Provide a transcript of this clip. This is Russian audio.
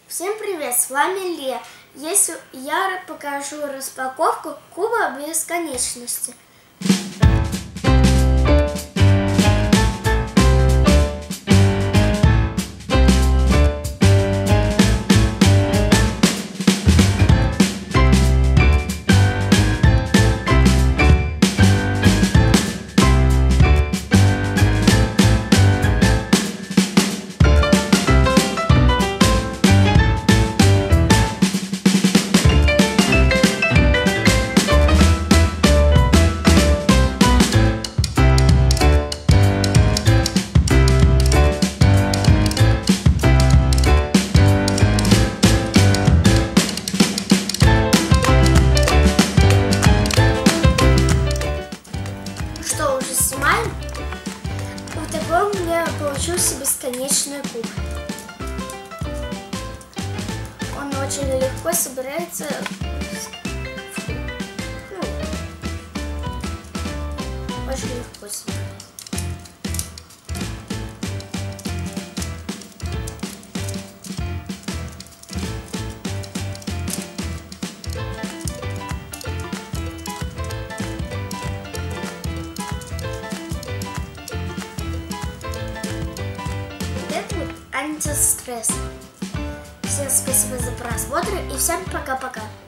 Всем привет, с вами Ле. Я покажу распаковку куба бесконечности. Что, уже снимаем? Вот такой у меня получился бесконечный куб. Он очень легко собирается. Очень легко собирается. Антистресс. Всем спасибо за просмотр и всем пока-пока.